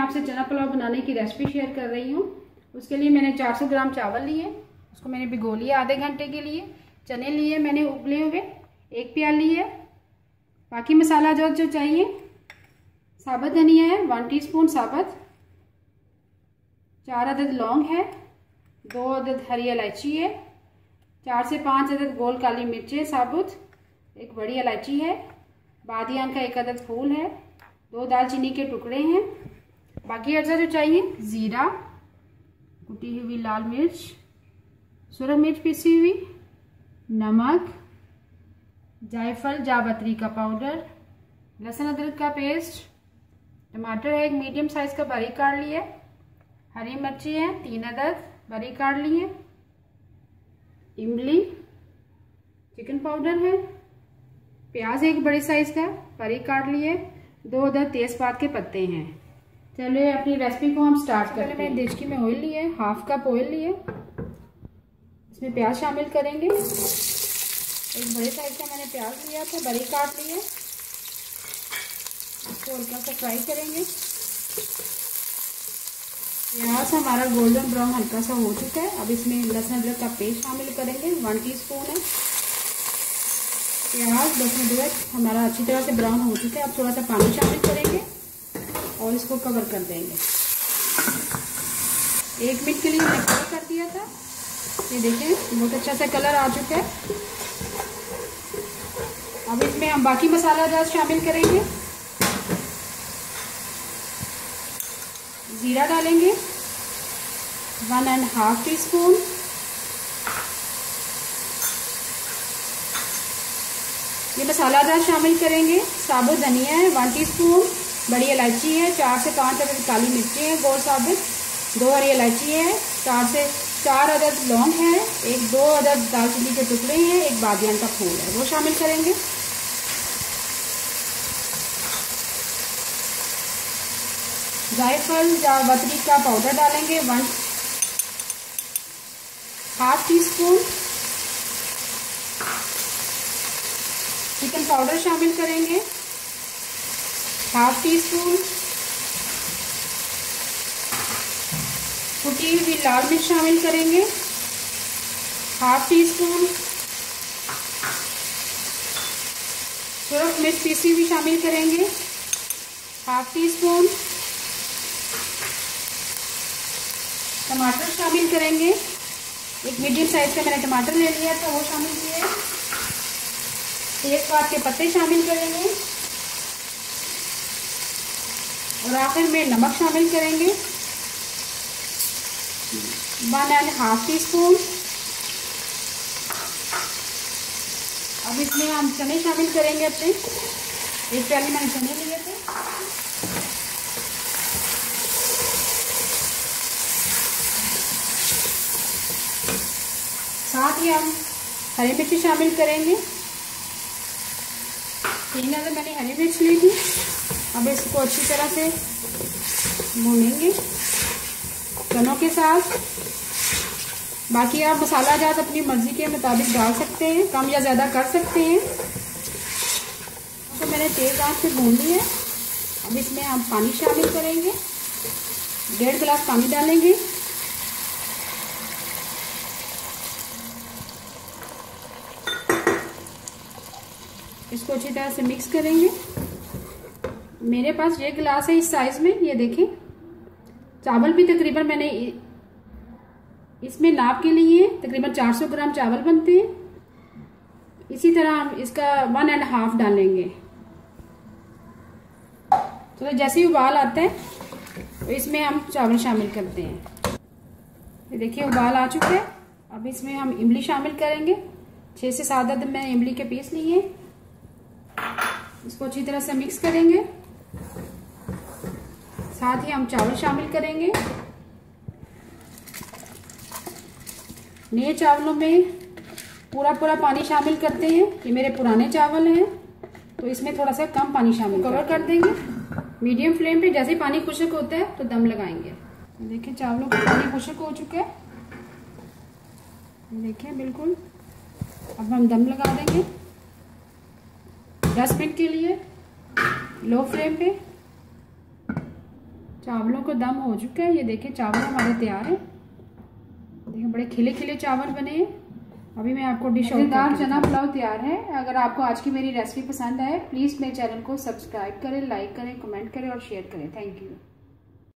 आपसे चना पुलाव बनाने की रेसिपी शेयर कर रही हूँ। उसके लिए मैंने 400 ग्राम चावल लिए, उसको मैंने भिगो लिया आधे घंटे के लिए। चने लिए मैंने उबले हुए, 1 प्याली लिए। बाकी मसाला जो चाहिए, साबुत धनिया है 1 टीस्पून साबुत, 4 अदद लौंग है, 2 अदद हरी इलायची है, 4 से 5 अदद गोल काली मिर्चें साबुत, 1 बड़ी इलायची है, बादियान का 1 अदद फूल है, 2 दालचीनी के टुकड़े हैं। बाकी अज्जा जो चाहिए, जीरा, कुटी हुई लाल मिर्च, सुरख मिर्च पीसी हुई, नमक, जायफल जावित्री का पाउडर, लहसुन अदरक का पेस्ट, टमाटर है 1 मीडियम साइज का बारीक काट लिया, हरी मिर्ची है 3 अदद बारीक काट ली है, इमली, चिकन पाउडर है, प्याज 1 बड़े साइज का बारीक काट लिए, 2 अदद तेजपात के पत्ते हैं। चलिए अपनी रेसिपी को हम स्टार्ट करते हैं। मैंने देचकी में ऑयल लिए, 1/2 कप ऑयल लिए, इसमें प्याज शामिल करेंगे। 1 बड़े साइज का मैंने प्याज लिया था, बारीक काट लिया, इसको हल्का सा फ्राई करेंगे। प्याज हमारा गोल्डन ब्राउन हल्का सा हो चुका है। अब इसमें लहसुन अदरक का पेस्ट शामिल करेंगे, 1 टीस्पून है। प्याज लहसुन अदरक हमारा अच्छी तरह से ब्राउन हो चुका है। अब थोड़ा सा पानी शामिल करेंगे और इसको कवर कर देंगे। 1 मिनट के लिए मैंने कवर कर दिया था। ये देखें बहुत अच्छा सा कलर आ चुका है। अब इसमें हम बाकी मसाला जात शामिल करेंगे। जीरा डालेंगे 1.5 टीस्पून, ये मसाला जात शामिल करेंगे। साबुत धनिया है 1 टीस्पून, बड़ी इलायची है, 4 से 5 अदद काली मिर्ची है गोल साबुत, 2 हरी इलायची है, 4 से 4 अदद लौंग है, 2 अदद दालचीनी के टुकड़े हैं, 1 बादियान का फूल है, वो शामिल करेंगे। जायफल जावित्री का पाउडर डालेंगे 1/2 टीस्पून, चिकन पाउडर शामिल करेंगे 1/2 टीस्पून, कुटी हुई लाल मिर्च शामिल करेंगे 1/2 टीस्पून, सुरख मिर्च पीसी हुई शामिल करेंगे 1/2 टीस्पून, टमाटर शामिल करेंगे। 1 मीडियम साइज का मैंने टमाटर ले लिया था, वो शामिल किए। तेजपात के पत्ते शामिल करेंगे और आखिर में नमक शामिल करेंगे 1.5 टीस्पून। अब इसमें हम चने शामिल करेंगे अपने। 1 प्याली मैंने चने लिए थे। साथ ही हम हरी मिर्ची शामिल करेंगे। 3 अदद मैंने हरी मिर्च ली थी। अब इसको अच्छी तरह से भूनेंगे चनों के साथ। बाकी आप मसाला जात अपनी मर्जी के मुताबिक डाल सकते हैं, कम या ज़्यादा कर सकते हैं। तो मैंने तेज आंच पे भून लिया है। अब इसमें हम पानी शामिल करेंगे, 1.5 गिलास पानी डालेंगे। इसको अच्छी तरह से मिक्स करेंगे। मेरे पास ये गिलास है इस साइज में, ये देखें। चावल भी तकरीबन मैंने इसमें नाप के लिए तकरीबन 400 ग्राम चावल बनते हैं। इसी तरह हम इसका 1.5 डालेंगे। तो जैसे ही उबाल आता है तो इसमें हम चावल शामिल करते हैं। ये देखिए उबाल आ चुका है। अब इसमें हम इमली शामिल करेंगे। 6 से 7 अदद मैंने इमली के पीस लिए। इसको अच्छी तरह से मिक्स करेंगे। साथ ही हम चावल शामिल करेंगे। नए चावलों में पूरा पानी शामिल करते हैं। ये मेरे पुराने चावल हैं तो इसमें थोड़ा सा कम पानी शामिल कवर कर देंगे। मीडियम फ्लेम पे जैसे ही पानी खुश्क होता है तो दम लगाएंगे। देखिए चावलों का पानी खुश्क हो चुका है, देखिए बिल्कुल। अब हम दम लगा देंगे 10 मिनट के लिए लो फ्लेम पे। चावलों को दम हो चुका है। ये देखें चावल हमारे तैयार हैं। देखिए बड़े खिले खिले चावल बने हैं। अभी मैं आपको डिश मज़ेदार चना पुलाव तैयार है। अगर आपको आज की मेरी रेसिपी पसंद आए प्लीज़ मेरे चैनल को सब्सक्राइब करें, लाइक करें, कमेंट करें और शेयर करें। Thank you.